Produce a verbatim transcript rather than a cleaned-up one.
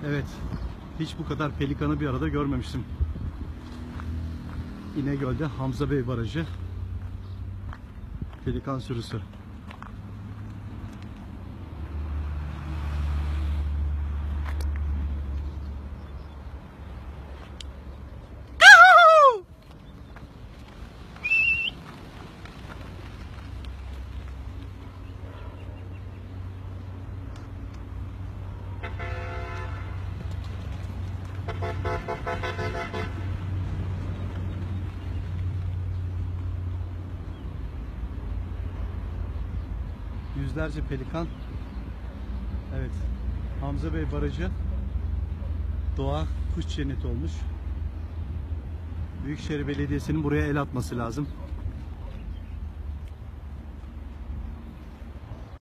Evet, hiç bu kadar pelikanı bir arada görmemiştim. İnegöl'de Hamza Bey Barajı, pelikan sürüsü. Yüzlerce pelikan. Evet, Hamza Bey Barajı doğa kuş cenneti olmuş. Büyükşehir Belediyesi'nin buraya el atması lazım.